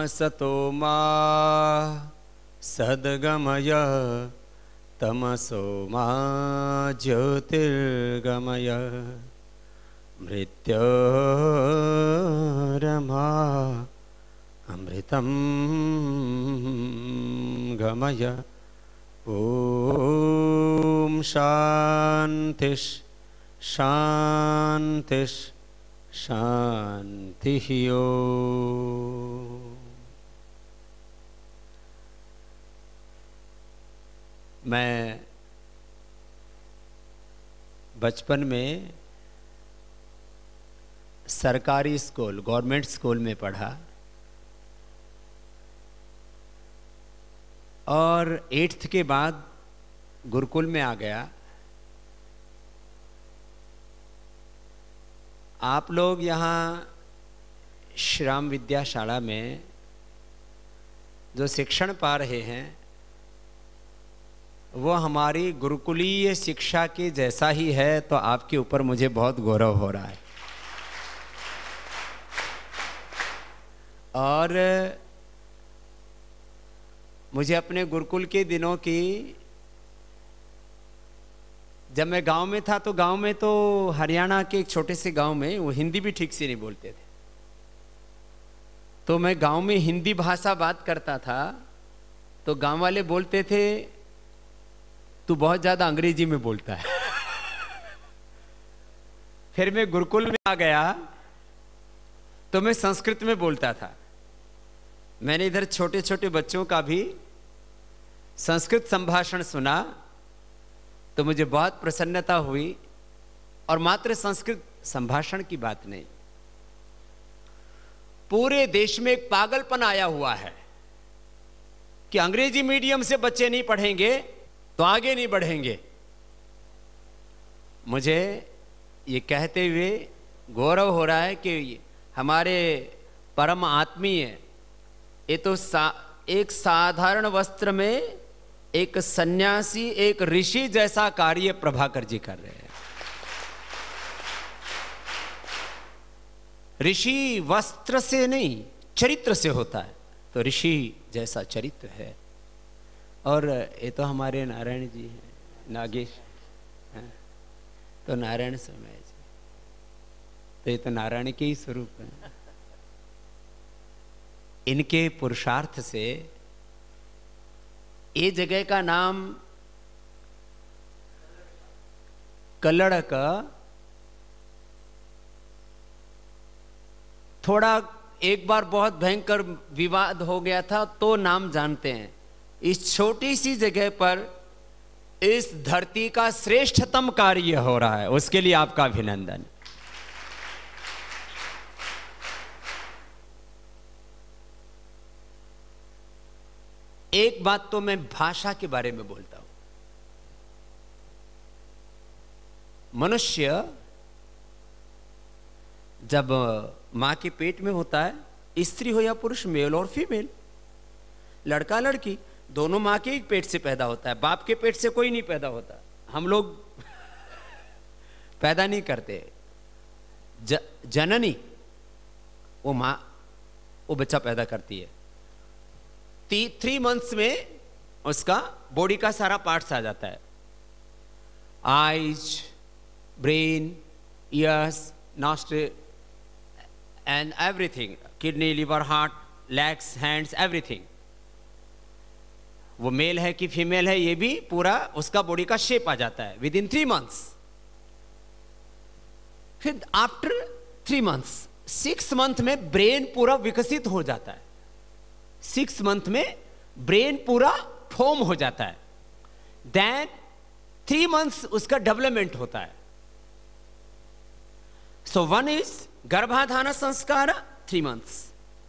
सतो मा सद्गमय तमसो मा ज्योतिर्गमय मृत्योरमा अमृतं गमय। ओम शांतिः शांतिः शांतिः। ओम। मैं बचपन में सरकारी स्कूल, गवर्नमेंट स्कूल में पढ़ा और 8th के बाद गुरुकुल में आ गया। आप लोग यहाँ श्राम विद्याशाला में जो शिक्षण पा रहे हैं वो हमारी गुरुकुलीय शिक्षा के जैसा ही है, तो आपके ऊपर मुझे बहुत गौरव हो रहा है। और मुझे अपने गुरुकुल के दिनों की, जब मैं गांव में था तो गांव में तो हरियाणा के एक छोटे से गांव में वो हिंदी भी ठीक से नहीं बोलते थे, तो मैं गांव में हिंदी भाषा बात करता था तो गांव वाले बोलते थे तू बहुत ज्यादा अंग्रेजी में बोलता है। फिर मैं गुरुकुल में आ गया तो मैं संस्कृत में बोलता था। मैंने इधर छोटे छोटे बच्चों का भी संस्कृत संभाषण सुना तो मुझे बहुत प्रसन्नता हुई। और मात्र संस्कृत संभाषण की बात नहीं, पूरे देश में एक पागलपन आया हुआ है कि अंग्रेजी मीडियम से बच्चे नहीं पढ़ेंगे तो आगे नहीं बढ़ेंगे। मुझे ये कहते हुए गौरव हो रहा है कि हमारे परम आत्मीय, ये तो एक साधारण वस्त्र में एक सन्यासी, एक ऋषि जैसा कार्य प्रभाकर जी कर रहे हैं। ऋषि वस्त्र से नहीं चरित्र से होता है, तो ऋषि जैसा चरित्र है। और ये तो हमारे नारायण जी हैं, नागेश हैं, तो नारायण समय जी, तो ये तो नारायण के ही स्वरूप है। इनके पुरुषार्थ से ये जगह का नाम कल्लड़ का थोड़ा एक बार बहुत भयंकर विवाद हो गया था, तो नाम जानते हैं। इस छोटी सी जगह पर इस धरती का श्रेष्ठतम कार्य हो रहा है, उसके लिए आपका अभिनंदन। एक बात तो मैं भाषा के बारे में बोलता हूं। मनुष्य जब मां के पेट में होता है, स्त्री हो या पुरुष, मेल और फीमेल, लड़का लड़की, दोनों मां के एक पेट से पैदा होता है। बाप के पेट से कोई नहीं पैदा होता, हम लोग पैदा नहीं करते। जननी वो मां, वो बच्चा पैदा करती है। 3 months में उसका बॉडी का सारा पार्ट्स आ जाता है, eyes, brain, ears, nostril and everything, kidney, liver, heart, legs, hands, everything. वो मेल है कि फीमेल है ये भी पूरा उसका बॉडी का शेप आ जाता है विदिन 3 months। फिर आफ्टर 3 months, 6 month में ब्रेन पूरा विकसित हो जाता है। 6 month में ब्रेन पूरा फॉर्म हो जाता है। देन 3 months उसका डेवलपमेंट होता है। सो 1 is गर्भाधान संस्कार, 3 months।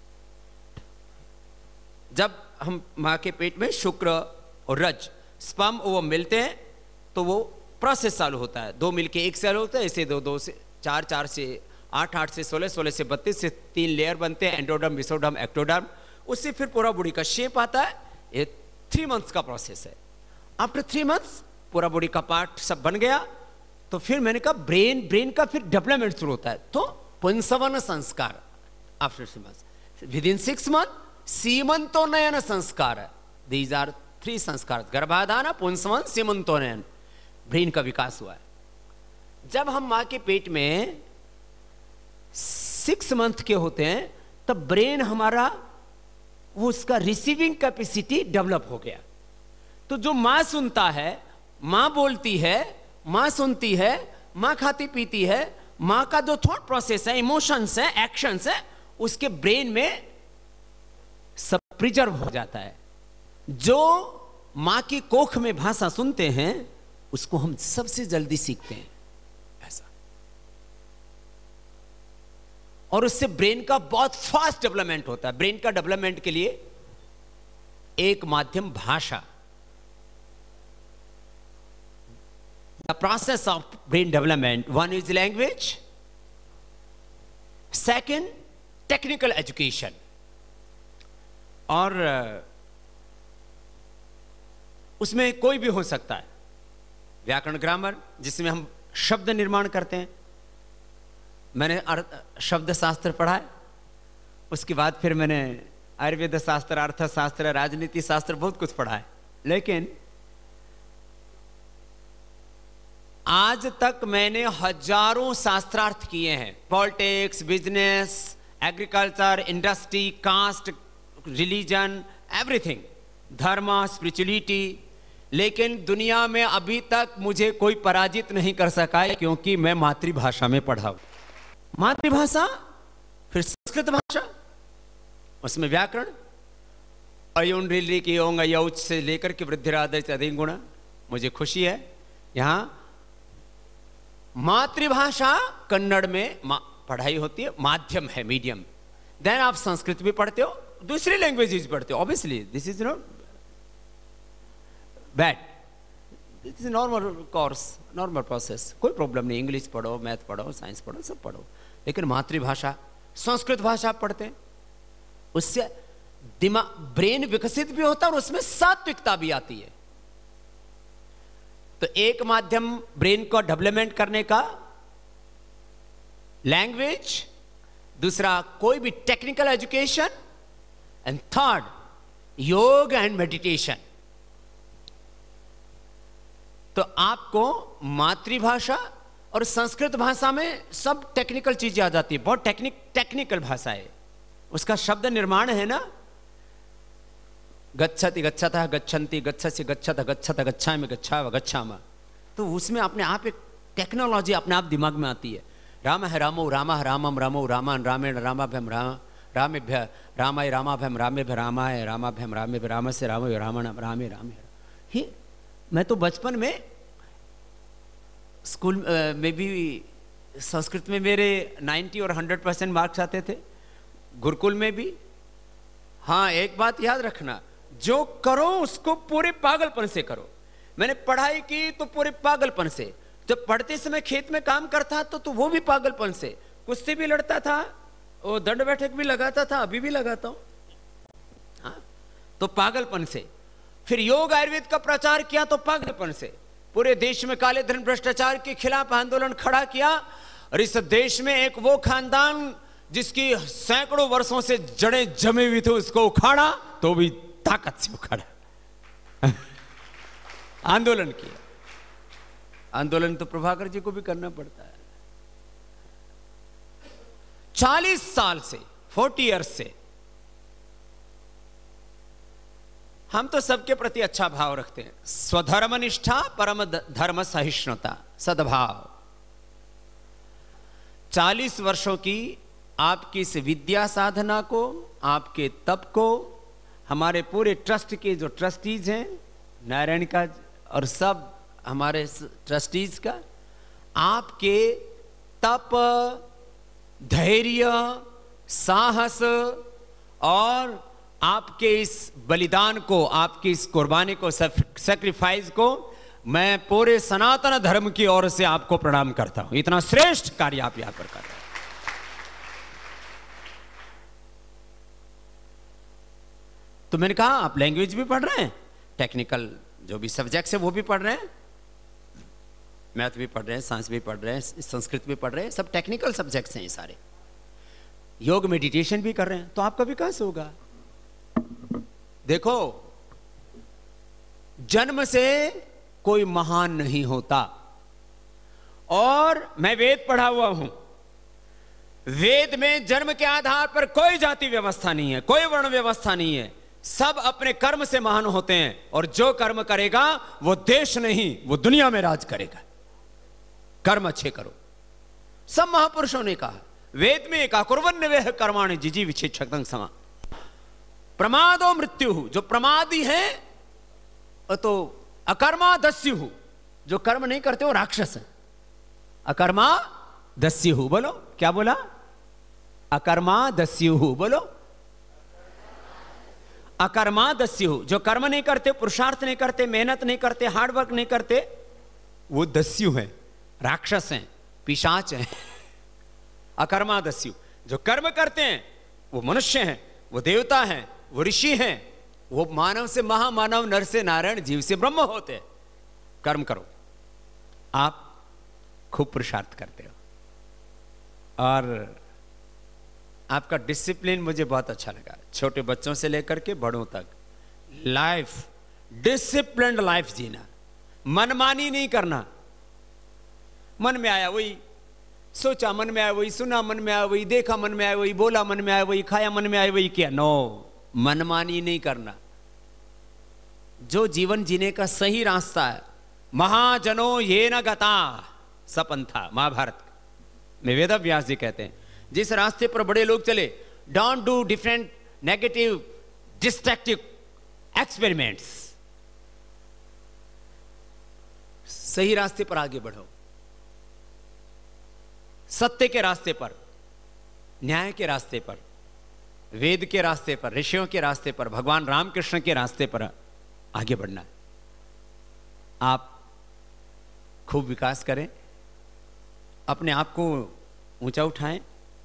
जब हम मां के पेट में शुक्र और रज, स्पर्म वो मिलते हैं तो वो प्रोसेस चालू होता है। 2 मिलके 1 सेल होता है, इसे 2 से 4, 4 से 8, 8 से 16, 16 से 32 से 3 लेयर बनते हैं, एंडोडर्म, मेसोडर्म, एक्टोडर्म। उससे फिर पूरा बॉडी का शेप आता है। ये 3 months का प्रोसेस है। आफ्टर 3 months पूरा बॉडी का पार्ट सब बन गया तो फिर मैंने कहा ब्रेन का फिर डेवलपमेंट शुरू होता है। तो पुंसवन संस्कार आफ्टर 3 months, विदिन 6 months सीमंतोनयन संस्कार, दीज आर 3 संस्कार, गर्भाधान, पुंसवन, सीमंतोनयन, ब्रेन का विकास हुआ है। जब हम मां के पेट में 6 मंथ के होते हैं तब ब्रेन हमारा वो उसका रिसीविंग कैपेसिटी डेवलप हो गया। तो जो मां सुनता है, मां बोलती है, मां सुनती है, मां खाती पीती है, मां का जो थॉट प्रोसेस है, इमोशंस है, एक्शंस है, उसके ब्रेन में सब प्रिजर्व हो जाता है। जो मां की कोख में भाषा सुनते हैं उसको हम सबसे जल्दी सीखते हैं ऐसा, और उससे ब्रेन का बहुत फास्ट डेवलपमेंट होता है। ब्रेन का डेवलपमेंट के लिए एक माध्यम भाषा, the process of brain development, one is language, second technical education, और उसमें कोई भी हो सकता है। व्याकरण, ग्रामर, जिसमें हम शब्द निर्माण करते हैं। मैंने शब्द शास्त्र पढ़ा है, उसके बाद फिर मैंने आयुर्वेद शास्त्र, अर्थशास्त्र, राजनीति शास्त्र, बहुत कुछ पढ़ा है। लेकिन आज तक मैंने हजारों शास्त्रार्थ किए हैं, politics, business, agriculture, industry, caste, religion, everything, धर्म, स्पिरिचुअलिटी, लेकिन दुनिया में अभी तक मुझे कोई पराजित नहीं कर सका है, क्योंकि मैं मातृभाषा में पढ़ा हूं। मातृभाषा, फिर संस्कृत भाषा, उसमें व्याकरण, अयुण रिली की ओंग यौच से लेकर के वृद्धिरादय अधिक गुण। मुझे खुशी है यहां मातृभाषा कन्नड़ में पढ़ाई होती है, माध्यम है, मीडियम। देन आप संस्कृत भी पढ़ते हो, दूसरी लैंग्वेजेस पढ़ते हो। Obviously this is not bad, this is normal course, normal process, कोई प्रॉब्लम नहीं। इंग्लिश पढ़ो, मैथ पढ़ो, साइंस पढ़ो, सब पढ़ो, लेकिन मातृभाषा, संस्कृत भाषा पढ़ते हैं, उससे दिमाग, ब्रेन विकसित भी होता है और उसमें सात्विकता भी आती है। तो एक माध्यम ब्रेन को डेवलपमेंट करने का लैंग्वेज, दूसरा कोई भी technical education, and third yoga and meditation. तो आपको मातृभाषा और संस्कृत भाषा में सब टेक्निकल चीजें आ जाती है, बहुत टेक्निकल भाषा है। उसका शब्द निर्माण है ना, गच्छति गच्छतः गच्छन्ति, गच्छसि गच्छतः गच्छतः, गच्छामि गच्छाव गच्छामः। तो उसमें अपने आप एक टेक्नोलॉजी अपने आप दिमाग में आती है। राम है रामो रामः रामम रामो रामान रामेण रामाभ्यम रामेभ्य रामाय रामाभ्यम रामेभ्य रामाय रामाभ्यम रामेभ्य रामस्य रामो रामण रामे रामे। ही मैं तो बचपन में स्कूल में भी संस्कृत में मेरे 90 और 100% मार्क्स आते थे, गुरुकुल में भी। हाँ, एक बात याद रखना, जो करो उसको पूरे पागलपन से करो। मैंने पढ़ाई की तो पूरे पागलपन से, जब पढ़ते समय खेत में काम करता तो वो भी पागलपन से, कुश्ती भी लड़ता था, वो दंड बैठक भी लगाता था, अभी भी लगाता हूं। हाँ, तो पागलपन से। फिर योग आयुर्वेद का प्रचार किया तो पागलपन से। पूरे देश में काले धन भ्रष्टाचार के खिलाफ आंदोलन खड़ा किया, और इस देश में एक वो खानदान जिसकी सैकड़ों वर्षों से जड़ें जमे हुई थे, उसको उखाड़ा तो भी ताकत से उखाड़ा। आंदोलन किया। आंदोलन तो प्रभाकर जी को भी करना पड़ता है। 40 साल से, 40 इयर्स से हम तो सबके प्रति अच्छा भाव रखते हैं। स्वधर्म निष्ठा, परम धर्म सहिष्णुता, सद्भाव। 40 वर्षों की आपकी इस विद्या साधना को, आपके तप को, हमारे पूरे ट्रस्ट के जो ट्रस्टीज हैं, नारायण का और सब हमारे ट्रस्टीज का, आपके तप, धैर्य, साहस और आपके इस बलिदान को, आपकी इस कुर्बानी को, सैक्रिफाइस को, मैं पूरे सनातन धर्म की ओर से आपको प्रणाम करता हूं। इतना श्रेष्ठ कार्य आप यहां पर कर रहे हैं। तो मैंने कहा आप लैंग्वेज भी पढ़ रहे हैं, टेक्निकल जो भी सब्जेक्ट्स है वो भी पढ़ रहे हैं, मैथ भी पढ़ रहे हैं, साइंस भी पढ़ रहे हैं, संस्कृत भी पढ़ रहे हैं, सब टेक्निकल सब्जेक्ट्स हैं ये सारे। योग मेडिटेशन भी कर रहे हैं, तो आपका विकास होगा। देखो, जन्म से कोई महान नहीं होता। और मैं वेद पढ़ा हुआ हूं, वेद में जन्म के आधार पर कोई जाति व्यवस्था नहीं है, कोई वर्ण व्यवस्था नहीं है। सब अपने कर्म से महान होते हैं, और जो कर्म करेगा वो देश नहीं, वो दुनिया में राज करेगा। कर्म अच्छे करो, सब महापुरुषों ने कहा। वेद में कहा कुर्वन्नवेह कर्माणि जिजीविषेक्षतं समा। प्रमादो मृत्यु, जो प्रमादी है तो अकर्मा दस्यु, जो कर्म नहीं करते वो राक्षस है। अकर्मा दस्यु, बोलो क्या बोला? अकर्मा दस्यु, बोलो अकर्मा दस्यु। जो कर्म नहीं करते, पुरुषार्थ नहीं करते, मेहनत नहीं करते, हार्डवर्क नहीं करते, वो दस्यु है, राक्षस हैं, पिशाच हैं। अकर्मा दस्यु। जो कर्म करते हैं वो मनुष्य हैं, वो देवता हैं, वो ऋषि हैं, वो मानव से महामानव, नर से नारायण, जीव से ब्रह्म होते हैं। कर्म करो, आप खूब पुरुषार्थ करते हो। और आपका डिसिप्लिन मुझे बहुत अच्छा लगा, छोटे बच्चों से लेकर के बड़ों तक। लाइफ, डिसिप्लिन्ड लाइफ जीना, मनमानी नहीं करना। मन में आया वही सोचा, मन में आया वही सुना, मन में आया वही देखा, मन में आया वही बोला, मन में आया वही खाया, मन में आया वही किया। नो, मनमानी नहीं करना। जो जीवन जीने का सही रास्ता है, महाजनो ये न गता सपंथा, महाभारत में वेद व्यास जी कहते हैं, जिस रास्ते पर बड़े लोग चले, don't do different negative destructive experiments. सही रास्ते पर आगे बढ़ो, सत्य के रास्ते पर, न्याय के रास्ते पर, वेद के रास्ते पर, ऋषियों के रास्ते पर, भगवान रामकृष्ण के रास्ते पर आगे बढ़ना है। आप खूब विकास करें, अपने आप को ऊंचा उठाएं,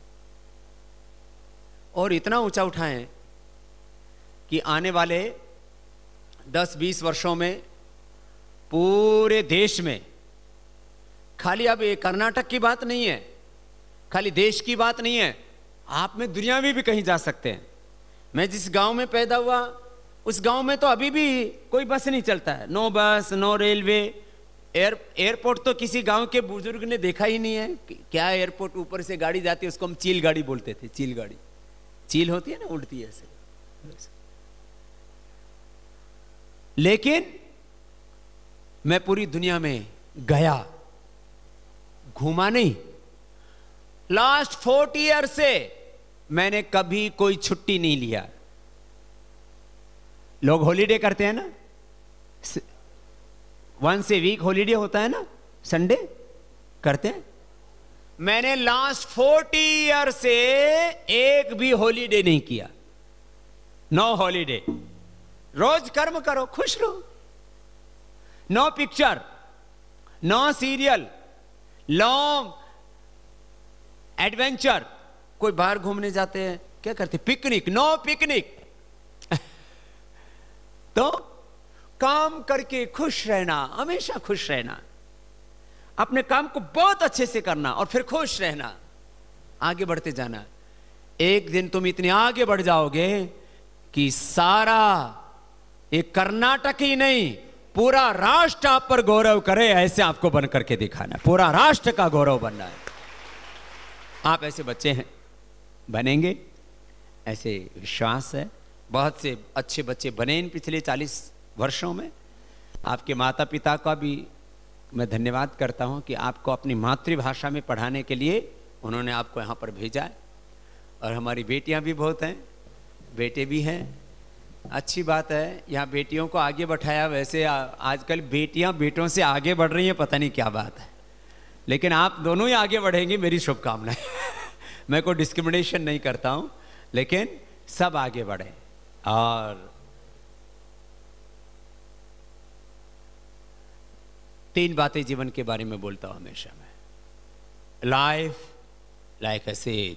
और इतना ऊंचा उठाएं कि आने वाले 10-20 वर्षों में पूरे देश में, खाली अब ये कर्नाटक की बात नहीं है, खाली देश की बात नहीं है, आप में दुनिया में भी कहीं जा सकते हैं। मैं जिस गांव में पैदा हुआ, उस गांव में तो अभी भी कोई बस नहीं चलता है, नो बस, नो रेलवे, एयरपोर्ट तो किसी गांव के बुजुर्ग ने देखा ही नहीं है। क्या एयरपोर्ट, ऊपर से गाड़ी जाती है, उसको हम चील गाड़ी बोलते थे। चील गाड़ी, चील होती है ना, उड़ती है ऐसे। लेकिन मैं पूरी दुनिया में गया, घूमा नहीं। लास्ट 40 ईयर से मैंने कभी कोई छुट्टी नहीं लिया। लोग हॉलीडे करते हैं ना, वंस ए वीक हॉलीडे होता है ना, संडे करते हैं। मैंने लास्ट 40 ईयर से एक भी हॉलीडे नहीं किया। No holiday. रोज कर्म करो, खुश रहो। No picture, no serial, long adventure. कोई बाहर घूमने जाते हैं, क्या करते? पिकनिक। No picnic. तो काम करके खुश रहना, हमेशा खुश रहना, अपने काम को बहुत अच्छे से करना और फिर खुश रहना, आगे बढ़ते जाना। एक दिन तुम इतने आगे बढ़ जाओगे कि सारा एक कर्नाटक ही नहीं, पूरा राष्ट्र आप पर गौरव करे। ऐसे आपको बन करके दिखाना, पूरा राष्ट्र का गौरव बनना है। आप ऐसे बच्चे हैं, बनेंगे, ऐसे विश्वास है। बहुत से अच्छे बच्चे बने इन पिछले 40 वर्षों में। आपके माता पिता का भी मैं धन्यवाद करता हूं कि आपको अपनी मातृभाषा में पढ़ाने के लिए उन्होंने आपको यहाँ पर भेजा है। और हमारी बेटियां भी बहुत हैं, बेटे भी हैं। अच्छी बात है, यहाँ बेटियों को आगे बढ़ाया। वैसे आजकल बेटियां बेटों से आगे बढ़ रही हैं, पता नहीं क्या बात है, लेकिन आप दोनों ही आगे बढ़ेंगे, मेरी शुभकामनाएं। मैं कोई डिस्क्रिमिनेशन नहीं करता हूं, लेकिन सब आगे बढ़े। और 3 बातें जीवन के बारे में बोलता हूं हमेशा मैं। लाइफ लाइक अ सीड,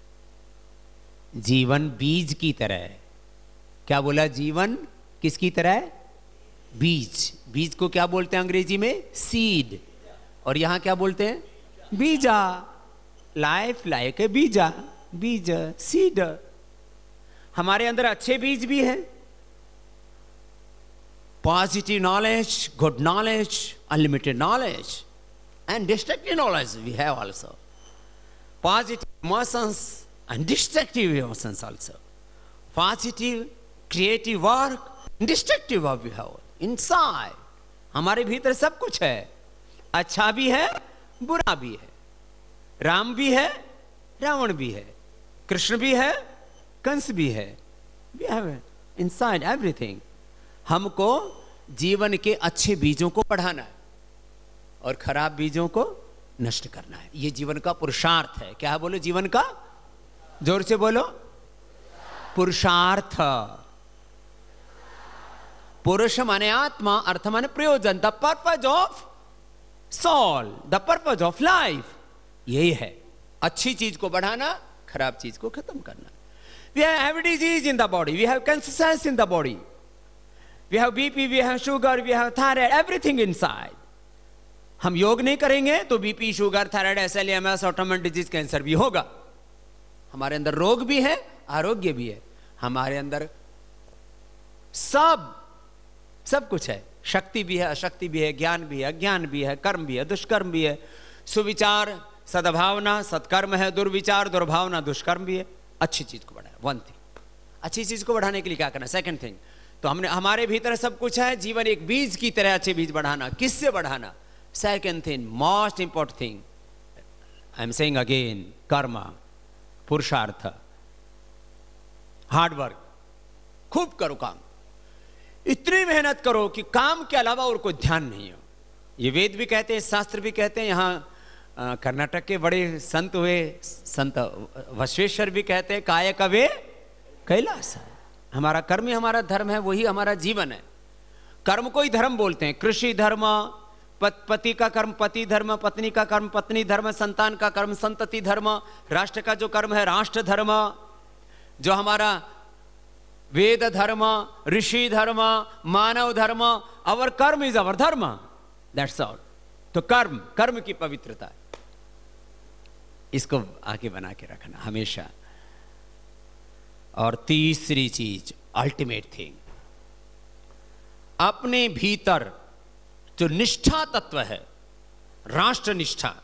जीवन बीज की तरह है। क्या बोला? जीवन किसकी तरह है? बीज। बीज को क्या बोलते हैं अंग्रेजी में? सीड। और यहां क्या बोलते हैं? बीजा। लाइफ लाइक ए बीजा, बीज, सीड। हमारे अंदर अच्छे बीज भी हैं positive knowledge, good knowledge, unlimited knowledge, and destructive knowledge we have also. Positive emotions and destructive emotions also. Positive creative work, destructive work we have inside. हमारे भीतर सब कुछ है, अच्छा भी है, बुरा भी है, राम भी है, रावण भी है, कृष्ण भी है, कंस भी है. We have inside everything. हमको जीवन के अच्छे बीजों को बढ़ाना है और खराब बीजों को नष्ट करना है. ये जीवन का पुरुषार्थ है. क्या बोलो? जीवन का, जोर से बोलो, पुरुषार्थ. पुरुष माने आत्मा, अर्थ माने प्रयोजन. The purpose of soul, the purpose of life. यही है, अच्छी चीज को बढ़ाना, खराब चीज को खत्म करना. We have disease in the body, we have cancer in the body, we have BP, we have sugar, we have thyroid, everything inside. हम योग नहीं करेंगे तो BP, sugar, thyroid, SLEMS, autoimmune disease, cancer भी होगा. हमारे अंदर रोग भी है, आरोग्य भी है. हमारे अंदर सब कुछ है. शक्ति भी है, अशक्ति भी है, ज्ञान भी है, अज्ञान भी है, कर्म भी है, दुष्कर्म भी है, सुविचार, सद्भावना, सत्कर्म है, दुर्विचार, दुर्भावना, दुष्कर्म भी है. अच्छी चीज को बढ़ाए. वन थिंग, अच्छी चीज को बढ़ाने के लिए क्या करना? सेकंड थिंग, तो हमने, हमारे भीतर सब कुछ है. जीवन एक बीज की तरह अच्छे बीज बढ़ाना. किससे बढ़ाना? Second thing, most important thing, I am saying again, कर्म, पुरुषार्थ, हार्डवर्क. खूब करो काम, इतनी मेहनत करो कि काम के अलावा और कोई ध्यान नहीं हो. ये वेद भी कहते हैं, शास्त्र भी कहते हैं. यहाँ कर्नाटक के बड़े संत हुए, संत वश्वेश्वर भी कहते हैं, काय कवे कैलास. हमारा कर्म ही हमारा धर्म है, वही हमारा जीवन है. कर्म को ही धर्म बोलते हैं. कृषि धर्म, पति का कर्म पति धर्म, पत्नी का कर्म पत्नी धर्म, संतान का कर्म संतति धर्म, राष्ट्र का जो कर्म है राष्ट्र धर्म, जो हमारा वेद धर्म, ऋषि धर्म, मानव धर्म. अवर कर्म इज अवर धर्म, दैट्स ऑल. तो कर्म की पवित्रता, इसको आगे बना के रखना हमेशा. और तीसरी चीज, अल्टीमेट थिंग, अपने भीतर जो निष्ठा तत्व है, राष्ट्र निष्ठा,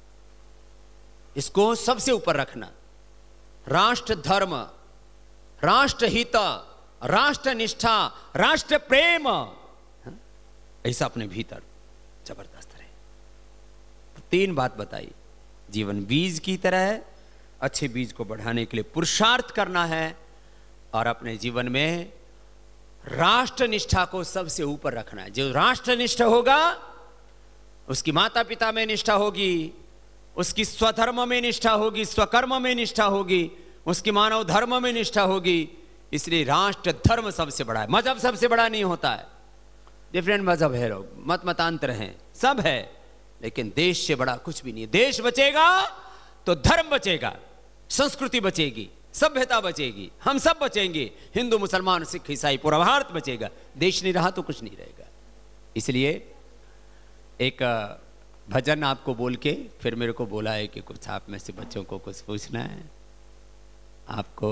इसको सबसे ऊपर रखना. राष्ट्र धर्म, राष्ट्र हित, राष्ट्र निष्ठा, राष्ट्र प्रेम, ऐसा अपने भीतर जबरदस्त रहे. तीन बात बताई. जीवन बीज की तरह है, अच्छे बीज को बढ़ाने के लिए पुरुषार्थ करना है और अपने जीवन में राष्ट्र निष्ठा को सबसे ऊपर रखना है. जो राष्ट्र निष्ठा होगा, उसकी माता पिता में निष्ठा होगी, उसकी स्वधर्म में निष्ठा होगी, स्वकर्म में निष्ठा होगी, उसकी मानव धर्म में निष्ठा होगी. इसलिए राष्ट्र धर्म सबसे बड़ा है. मजहब सबसे बड़ा नहीं होता है. डिफरेंट मजहब है, लोग मतांतर हैं, सब है, लेकिन देश से बड़ा कुछ भी नहीं है. देश बचेगा तो धर्म बचेगा, संस्कृति बचेगी, सभ्यता बचेगी, हम सब बचेंगे. हिंदू, मुसलमान, सिख, ईसाई, पूरा भारत बचेगा. देश नहीं रहा तो कुछ नहीं रहेगा. इसलिए एक भजन आपको बोल के फिर मेरे को बोला है कि कुछ आप में से बच्चों को कुछ पूछना है. आपको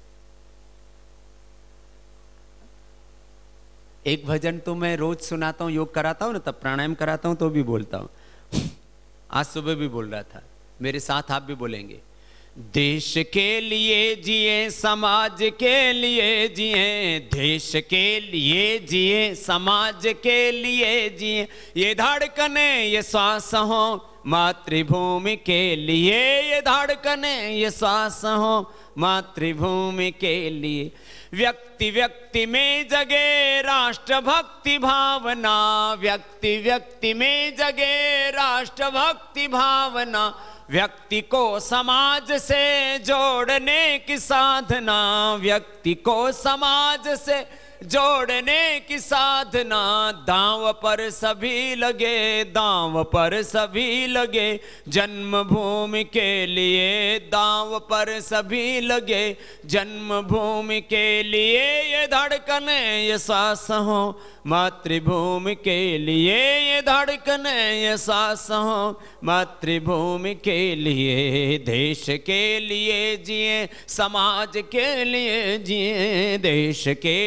एक भजन तो मैं रोज सुनाता हूं, योग कराता हूं ना, तब प्राणायाम कराता हूं तो भी बोलता हूं. आज सुबह भी बोल रहा था, मेरे साथ आप भी बोलेंगे. देश के लिए जिए, समाज के लिए जिए, देश के लिए जिए, समाज के लिए जिए, ये धड़कने ये श्वास हो मातृभूमि के लिए, ये धड़कने ये श्वास हो मातृभूमि के लिए. व्यक्ति व्यक्ति में जगे राष्ट्र भक्ति भावना, व्यक्ति व्यक्ति में जगे राष्ट्र भक्ति भावना, व्यक्ति को समाज से जोड़ने की साधना, व्यक्ति को समाज से जोड़ने की साधना. दांव पर सभी लगे, दांव पर सभी लगे, जन्मभूमि के लिए दांव पर सभी लगे, जन्मभूमि के लिए ये धड़कन ये सांस हो मातृभूमि के लिए, ये धड़कन ये सांस हो मातृभूमि के लिए. देश के लिए जिए, समाज के लिए जिए, देश के लिए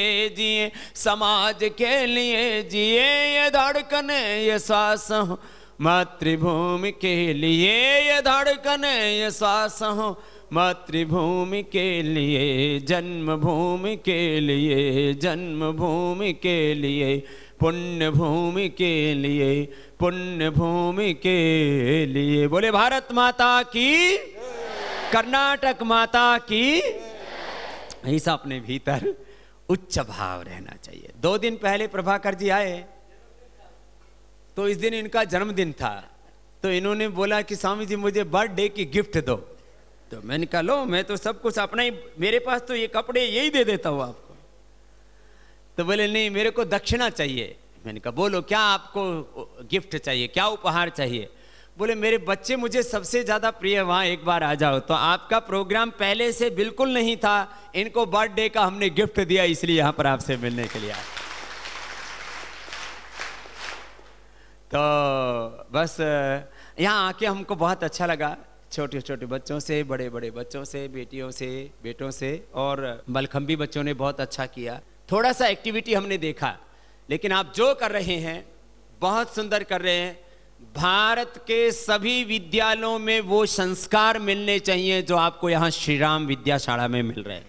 लिए जिए, समाज के लिए जिए, ये धड़कन ये श्वास हो मातृभूमि के लिए, ये धड़कन ये श्वास हो मातृभूमि के लिए, जन्मभूमि के लिए, जन्मभूमि के लिए, पुण्य भूमि के लिए, पुण्य भूमि के लिए। बोले भारत माता की, कर्नाटक माता की। ऐसा अपने भीतर उच्च भाव रहना चाहिए। 2 दिन पहले प्रभाकर जी आए, तो इस दिन इनका जन्मदिन था, तो इन्होंने बोला कि स्वामी जी मुझे बर्थडे की गिफ्ट दो। तो मैंने कहा लो, मैं तो सब कुछ अपना ही, मेरे पास तो ये कपड़े यही दे देता हूँ आपको। तो बोले नहीं, मेरे को दक्षिणा चाहिए। मैंने कहा बोलो क्या आपको गिफ्ट चाहिए, क्या उपहार चाहिए? बोले मेरे बच्चे मुझे सबसे ज्यादा प्रिय, वहां एक बार आ जाओ। तो आपका प्रोग्राम पहले से बिल्कुल नहीं था, इनको बर्थडे का हमने गिफ्ट दिया, इसलिए यहां पर आपसे मिलने के लिए आए। तो बस यहाँ आके हमको बहुत अच्छा लगा, छोटे छोटे बच्चों से, बड़े बड़े बच्चों से, बेटियों से, बेटों से, और मलखंबी बच्चों ने बहुत अच्छा किया। थोड़ा सा एक्टिविटी हमने देखा, लेकिन आप जो कर रहे हैं बहुत सुंदर कर रहे हैं। भारत के सभी विद्यालयों में वो संस्कार मिलने चाहिए जो आपको यहाँ श्री राम विद्याशाला में मिल रहे हैं।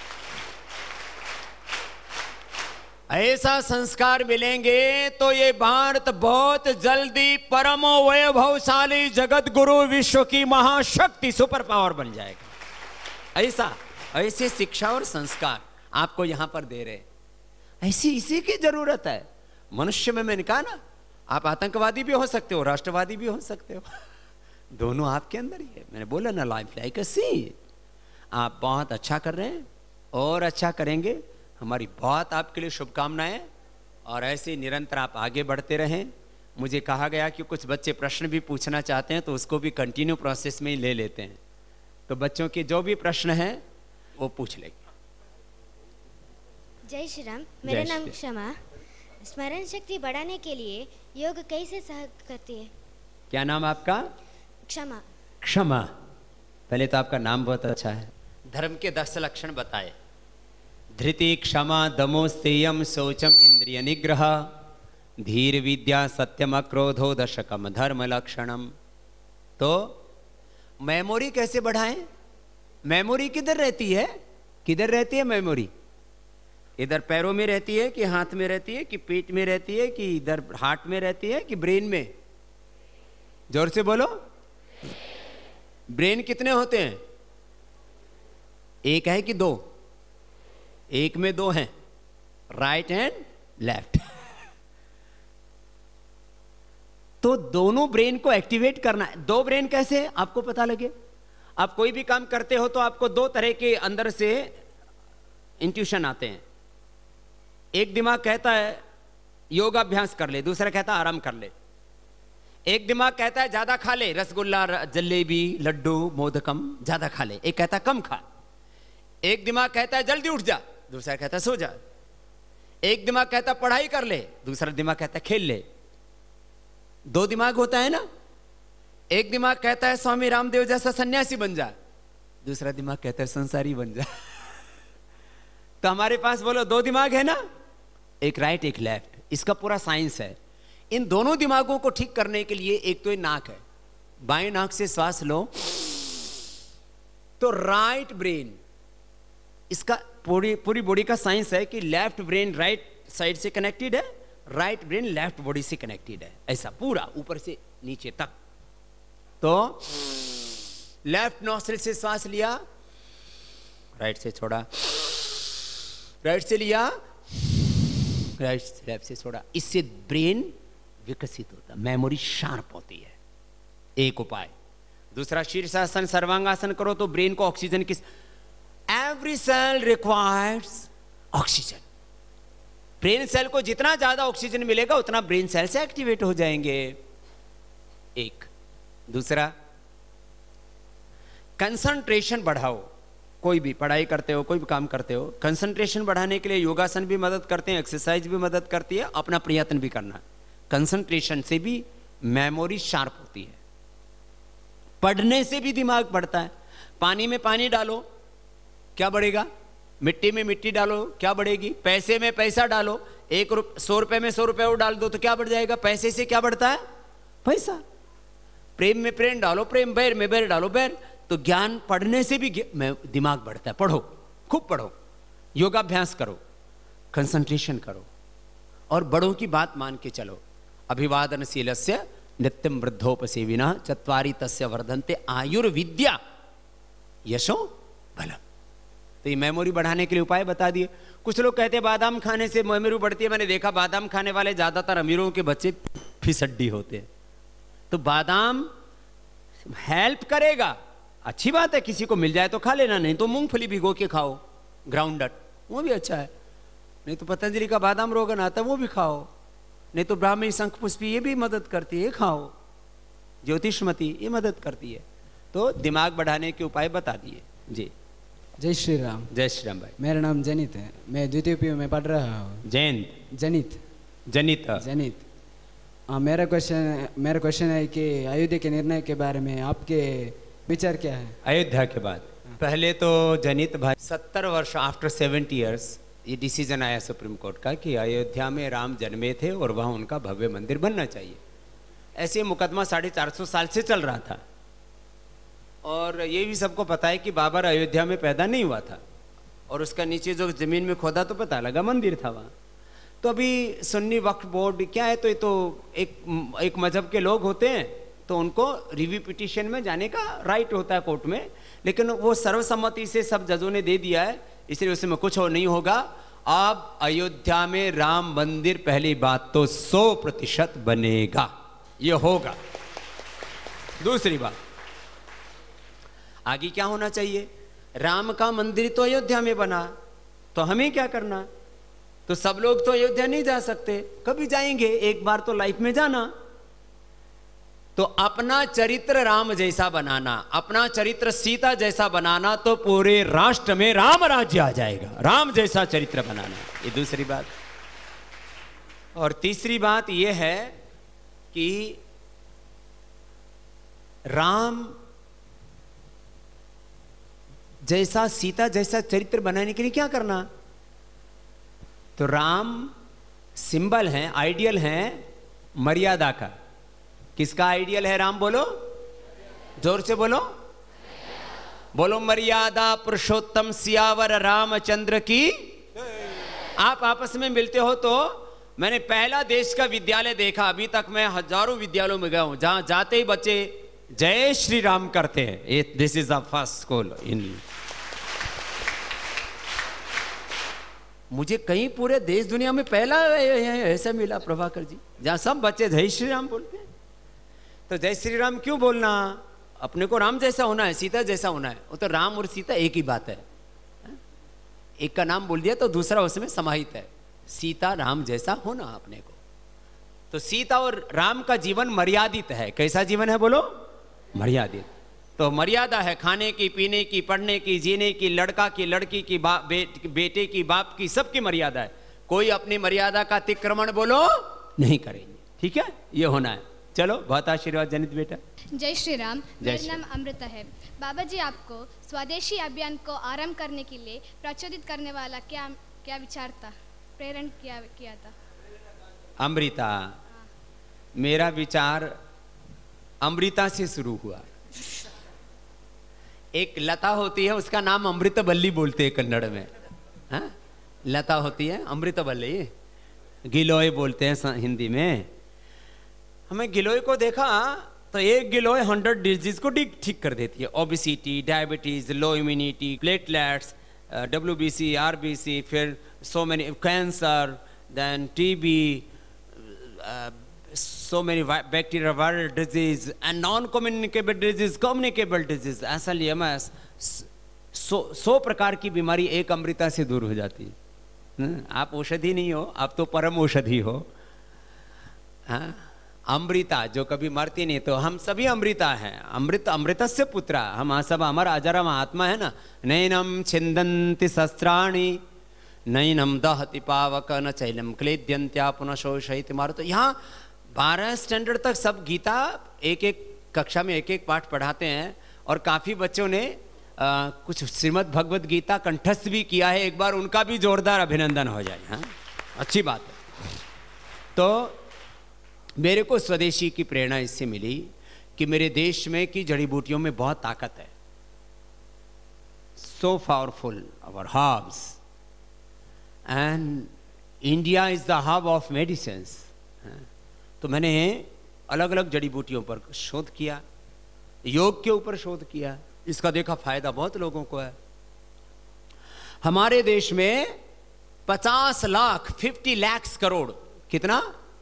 ऐसा संस्कार मिलेंगे तो ये भारत बहुत जल्दी परम वैभवशाली जगत गुरु विश्व की महाशक्ति सुपर पावर बन जाएगा। ऐसे शिक्षा और संस्कार आपको यहां पर दे रहे, ऐसी इसी की जरूरत है मनुष्य में। मैंने कहा ना, आप आतंकवादी भी हो सकते हो, राष्ट्रवादी भी हो सकते हो, दोनों आपके अंदर ही है। मैंने बोला ना, लाइफ लाइक अ सीड। आप बहुत अच्छा कर रहे हैं और अच्छा करेंगे। हमारी बहुत आपके लिए शुभकामनाएं, और ऐसे निरंतर आप आगे बढ़ते रहें। मुझे कहा गया कि कुछ बच्चे प्रश्न भी पूछना चाहते हैं, तो उसको भी कंटिन्यू प्रोसेस में ही ले लेते हैं। तो बच्चों के जो भी प्रश्न हैं वो पूछ लेंगे। जय श्री राम। मेरा नाम क्षमा। स्मरण शक्ति बढ़ाने के लिए योग कैसे सहायक करती है? क्या नाम आपका? क्षमा। क्षमा। पहले तो आपका नाम बहुत अच्छा है। धर्म के 10 लक्षण बताए। धृति, क्षमा, दमो, स्थेयम, शौचम, इंद्रिय निग्रह, धीर, विद्या, सत्यम, अक्रोधो, दशकम, धर्म लक्षणम। तो मेमोरी कैसे बढ़ाएं? मेमोरी किधर रहती है? किधर रहती है मेमोरी? इधर पैरों में रहती है कि हाथ में रहती है कि पेट में रहती है कि इधर हार्ट में रहती है कि ब्रेन में? जोर से बोलो। ब्रेन कितने होते हैं? एक है कि 2? एक में 2 हैं, राइट एंड लेफ्ट। तो दोनों ब्रेन को एक्टिवेट करना है। 2 ब्रेन कैसे आपको पता लगे? आप कोई भी काम करते हो तो आपको 2 तरह के अंदर से इंट्यूशन आते हैं। एक दिमाग कहता है योगाभ्यास कर ले, दूसरा कहता है आराम कर ले। एक दिमाग कहता है ज्यादा खा ले, रसगुल्ला, जलेबी, लड्डू, मोदकम ज्यादा खा ले। एक कहता है कम खा। एक दिमाग कहता है जल्दी उठ जा, दूसरा कहता है सो जा। एक दिमाग कहता है पढ़ाई कर ले, दूसरा दिमाग कहता है खेल ले। 2 दिमाग होता है ना। एक दिमाग कहता है स्वामी रामदेव जैसा सन्यासी बन जा, दूसरा दिमाग कहता है संसारी बन जा। तो हमारे पास बोलो 2 दिमाग है ना, एक राइट एक लेफ्ट। इसका पूरा साइंस है। इन दोनों दिमागों को ठीक करने के लिए एक तो ये नाक है, बाएं नाक से श्वास लो तो राइट ब्रेन, इसका पूरी बॉडी का साइंस है कि लेफ्ट ब्रेन राइट साइड से कनेक्टेड है, राइट ब्रेन लेफ्ट बॉडी से कनेक्टेड है। ऐसा पूरा ऊपर से नीचे तक। तो लेफ्ट नॉस्ट्रिल से श्वास लिया, राइट से छोड़ा, राइट से लिया, राइट से लेफ्ट से छोड़ा। इससे ब्रेन विकसित होता, मेमोरी शार्प होती है। एक उपाय। दूसरा, शीर्षासन सर्वांगासन करो तो ब्रेन को ऑक्सीजन किस, every cell requires oxygen. Brain cell को जितना ज्यादा ऑक्सीजन मिलेगा उतना ब्रेन सेल से एक्टिवेट हो जाएंगे। एक। दूसरा, कंसंट्रेशन बढ़ाओ। कोई भी पढ़ाई करते हो, कोई भी काम करते हो, कंसंट्रेशन बढ़ाने के लिए योगासन भी मदद करते हैं, एक्सरसाइज भी मदद करती है, अपना प्रयत्न भी करना। कंसंट्रेशन से भी मेमोरी शार्प होती है। पढ़ने से भी दिमाग बढ़ता है। पानी में पानी डालो, क्या बढ़ेगा? मिट्टी में मिट्टी डालो क्या बढ़ेगी, पैसे में पैसा डालो, 100 रुपए में 100 रुपए और डाल दो तो क्या बढ़ जाएगा, पैसे से क्या बढ़ता है, पैसा। प्रेम में प्रेम डालो प्रेम, बैर में बैर डालो बैर। तो ज्ञान पढ़ने से भी दिमाग बढ़ता है। पढ़ो, खूब पढ़ो, योगाभ्यास करो, कंसंट्रेशन करो और बड़ों की बात मान के चलो। अभिवादनशीलस्य नित्यम वृद्धोपसेविनः चत्वारि तस्य वर्धन्ते आयुर्विद्या यशो बलम। तो ये मेमोरी बढ़ाने के लिए उपाय बता दिए। कुछ लोग कहते हैं बादाम खाने से मेमोरी बढ़ती है। मैंने देखा बादाम खाने वाले ज्यादातर अमीरों के बच्चे फिसड्डी होते हैं। तो बादाम हेल्प करेगा, अच्छी बात है, किसी को मिल जाए तो खा लेना, नहीं तो मूंगफली भिगो के खाओ, ग्राउंडनट, वो भी अच्छा है। नहीं तो पतंजलि का बादाम रोगन आता है वो भी खाओ, नहीं तो ब्राह्मी शंख पुष्पी ये भी मदद करती है, खाओ, ज्योतिषमती ये मदद करती है। तो दिमाग बढ़ाने के उपाय बता दिए जी। जय श्री राम। जय श्री राम भाई। मेरा नाम जनित है, मैं द्वितीय पीयू में पढ़ रहा हूँ। जयंत। जनित। जनित। जनित। हाँ, मेरा क्वेश्चन है कि अयोध्या के निर्णय के बारे में आपके विचार क्या है। अयोध्या के बाद पहले तो जनित भाई 70 वर्ष आफ्टर 70 ईयर्स ये डिसीजन आया सुप्रीम कोर्ट का कि अयोध्या में राम जन्मे थे और वहाँ उनका भव्य मंदिर बनना चाहिए। ऐसे मुकदमा 450 साल से चल रहा था और ये भी सबको पता है कि बाबर अयोध्या में पैदा नहीं हुआ था और उसका नीचे जो जमीन में खोदा तो पता लगा मंदिर था वहाँ। तो अभी सुन्नी वक्फ बोर्ड क्या है, तो ये तो एक मजहब के लोग होते हैं तो उनको रिव्यू पिटीशन में जाने का राइट होता है कोर्ट में, लेकिन वो सर्वसम्मति से सब जजों ने दे दिया है, इसलिए उसमें कुछ और नहीं होगा। अब अयोध्या में राम मंदिर पहली बात तो 100% बनेगा, ये होगा। दूसरी बात, आगे क्या होना चाहिए, राम का मंदिर तो अयोध्या में बना तो हमें क्या करना। तो सब लोग तो अयोध्या नहीं जा सकते, कभी जाएंगे, एक बार तो लाइफ में जाना। तो अपना चरित्र राम जैसा बनाना, अपना चरित्र सीता जैसा बनाना, तो पूरे राष्ट्र में राम राज्य आ जाएगा। राम जैसा चरित्र बनाना, ये दूसरी बात। और तीसरी बात यह है कि राम जैसा सीता जैसा चरित्र बनाने के लिए क्या करना। तो राम सिंबल है, आइडियल है मर्यादा का। किसका आइडियल है राम, बोलो जोर से बोलो, बोलो मर्यादा पुरुषोत्तम सियावर रामचंद्र की। आप आपस में मिलते हो तो मैंने पहला देश का विद्यालय देखा, अभी तक मैं हजारों विद्यालयों में गया हूं, जहां जाते ही बच्चे जय श्री राम करते हैं। This is the first school in. मुझे कहीं पूरे देश दुनिया में पहला ऐसा मिला प्रभाकर जी, जहां सब बच्चे जय श्री राम बोलते हैं। तो जय श्री राम क्यों बोलना, अपने को राम जैसा होना है, सीता जैसा होना है। वो तो राम और सीता एक ही बात है, एक का नाम बोल दिया तो दूसरा उसमें समाहित है। सीता राम जैसा होना अपने को। तो सीता और राम का जीवन मर्यादित है। कैसा जीवन है बोलो, मर्यादित। तो मर्यादा है खाने की, पीने की, पढ़ने की, जीने की, लड़का की, लड़की की, बेटे की, बाप की, सबकी मर्यादा है। कोई अपनी मर्यादा का अतिक्रमण बोलो नहीं करेंगे, ठीक है, ये होना है। चलो, बहुत आशीर्वाद जनित बेटा। जय श्री राम। मेरा नाम अमृता है। बाबा जी, आपको स्वदेशी अभियान को आरंभ करने के लिए प्रचोदित करने वाला क्या विचार था, प्रेरण किया था। अमृता, मेरा विचार अमृता से शुरू हुआ। एक लता होती है, उसका नाम अमृतवल्ली बोलते हैं कन्नड़ में। हाँ? लता होती है अमृतवल्ली, गिलोय बोलते हैं हिंदी में। हमें गिलोय को देखा तो एक गिलोय 100 डिजीज को ठीक कर देती है। Obesity, diabetes, low immunity, platelets, WBC, RBC, फिर so many cancer, then TB, so many bacterial viral disease and non-communicable disease, communicable disease, SLEMS, 100 प्रकार की बीमारी एक अमृता से दूर हो जाती है। आप औषधि नहीं हो, आप तो परम औषधि हो। हाँ, अमृता जो कभी मरती नहीं। तो हम सभी अमृता हैं, अमृतस्य पुत्रा। हम सब, हमारा अजरा महात्मा है ना। नैनम छिंदन्ति शस्त्राणि नैनम दहति पावक न चैलम क्लेद्यन्त्या पुनः शोषयति मारुतो। यहाँ 12 स्टैंडर्ड तक सब गीता एक एक कक्षा में एक एक पाठ पढ़ाते हैं और काफ़ी बच्चों ने कुछ श्रीमद् भगवद गीता कंठस्थ भी किया है, एक बार उनका भी जोरदार अभिनंदन हो जाए। हाँ, अच्छी बात है। तो मेरे को स्वदेशी की प्रेरणा इससे मिली कि मेरे देश में की जड़ी बूटियों में बहुत ताकत है। So powerful our herbs and India is the hub of medicines. तो मैंने अलग अलग जड़ी बूटियों पर शोध किया, योग के ऊपर शोध किया, इसका देखा फायदा बहुत लोगों को है। हमारे देश में 50 लाख 50 लाख करोड़, कितना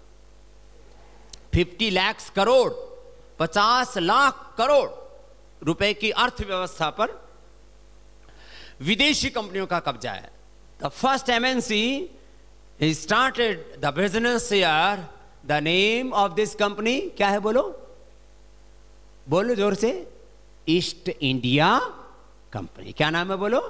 50 लाख करोड़ 50 लाख करोड़ रुपए की अर्थव्यवस्था पर विदेशी कंपनियों का कब्जा है। The first MNC started the business year, the name of this company क्या है? बोलो बोलो जोर से, ईस्ट इंडिया कंपनी। क्या नाम है? बोलो।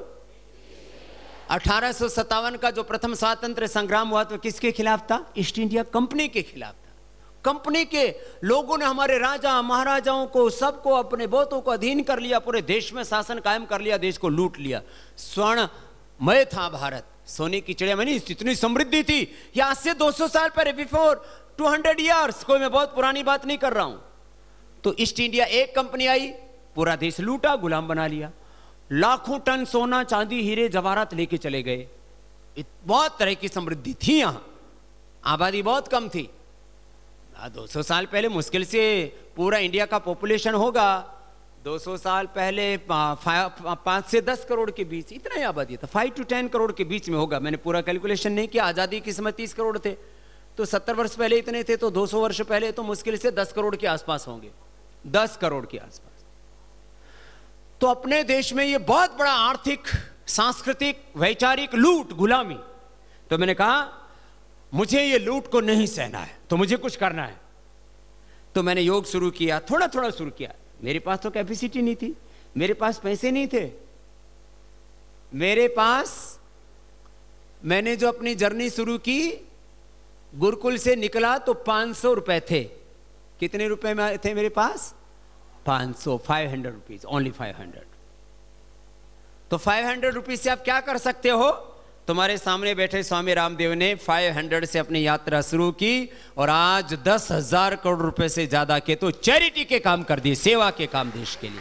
1857 का जो प्रथम स्वातंत्र संग्राम हुआ तो किसके खिलाफ था? ईस्ट इंडिया कंपनी के खिलाफ था। कंपनी के लोगों ने हमारे राजा महाराजाओं को, सबको अपने बहुतों को अधीन कर लिया, पूरे देश में शासन कायम कर लिया, देश को लूट लिया। स्वर्णमय था भारत, सोने की चिड़िया में नहीं, इतनी समृद्धि थी। ये आज से 200 साल पहले, बिफोर 200 ईयर्स, कोई मैं बहुत पुरानी बात नहीं कर रहा हूं। तो ईस्ट इंडिया एक कंपनी आई, पूरा देश लूटा, गुलाम बना लिया। लाखों टन सोना चांदी हीरे जवाहरात लेके चले गए। बहुत तरह की समृद्धि थी, यहां आबादी बहुत कम थी। 200 साल पहले मुश्किल से पूरा इंडिया का पॉपुलेशन होगा 200 साल पहले 5 से 10 करोड़ के बीच, इतना ही आबादी था। 5 to 10 करोड़ के बीच में होगा। मैंने पूरा कैलकुलेशन नहीं किया। आजादी के समय 30 करोड़ थे, तो 70 वर्ष पहले इतने थे, तो 200 वर्ष पहले तो मुश्किल से 10 करोड़ के आसपास होंगे, 10 करोड़ के आसपास। तो अपने देश में ये बहुत बड़ा आर्थिक, सांस्कृतिक, वैचारिक लूट, गुलामी। तो मैंने कहा मुझे ये लूट को नहीं सहना है, तो मुझे कुछ करना है। तो मैंने योग शुरू किया, थोड़ा थोड़ा शुरू किया। मेरे पास तो कैपेसिटी नहीं थी, मेरे पास पैसे नहीं थे, मेरे पास, मैंने जो अपनी जर्नी शुरू की, गुरुकुल से निकला तो 500 रुपए थे। कितने रुपए में थे मेरे पास? 500, 500 रुपीज, ओनली 500। तो 500 रुपीज से आप क्या कर सकते हो? तुम्हारे सामने बैठे स्वामी रामदेव ने 500 से अपनी यात्रा शुरू की और आज 10,000 करोड़ रुपए से ज्यादा के तो चैरिटी के काम कर दिए, सेवा के काम देश के लिए।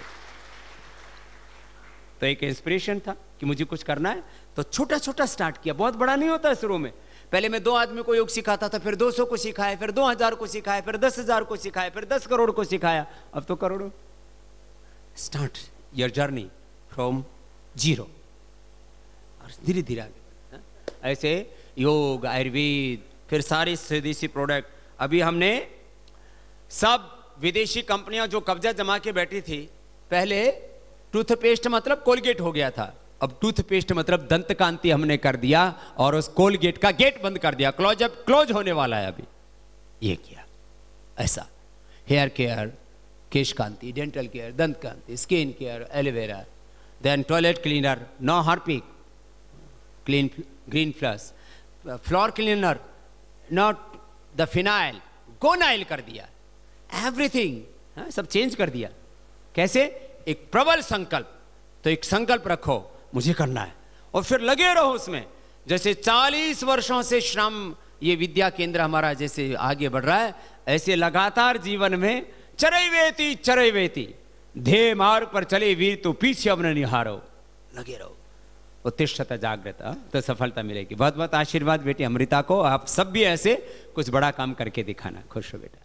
तो एक इंस्पिरेशन था कि मुझे कुछ करना है, तो छोटा छोटा स्टार्ट किया। बहुत बड़ा नहीं होता शुरू में। पहले मैं 2 आदमी को योग सिखाता था, फिर 200 को सिखाया, फिर 2000 को सिखाया, फिर 10,000 को सिखाया, फिर 10 करोड़ को सिखाया, अब तो करोड़ों। स्टार्ट योर जर्नी फ्रॉम 0 और धीरे धीरे आगे। ऐसे योग, आयुर्वेद, फिर सारी स्वदेशी प्रोडक्ट। अभी हमने सब विदेशी कंपनियां जो कब्जा जमा के बैठी थी, पहले टूथपेस्ट मतलब कोलगेट हो गया था, अब टूथपेस्ट मतलब दंत कांति हमने कर दिया और उस कोलगेट का गेट बंद कर दिया। क्लोज होने वाला है अभी। ये किया ऐसा। Hair care, Kesh Kanti, dental care, Dant Kanti, skin care, aloe vera, then toilet cleaner, no Harpic, clean green flush, floor cleaner, not the phenyl, Gonyle कर दिया। एवरीथिंग सब चेंज कर दिया। कैसे? एक प्रबल संकल्प। तो एक संकल्प रखो, मुझे करना है, और फिर लगे रहो उसमें। जैसे 40 वर्षों से श्रम, ये विद्या केंद्र हमारा जैसे आगे बढ़ रहा है, ऐसे लगातार जीवन में चरैवेति चरैवेति, ध्येय मार्ग पर चले वीर तो पीछे अब न निहारो। लगे रहो, उत्तिष्ठत जागृत, तो सफलता मिलेगी। बहुत बहुत आशीर्वाद बेटी अमृता को। आप सब भी ऐसे कुछ बड़ा काम करके दिखाना। खुश हो बेटा।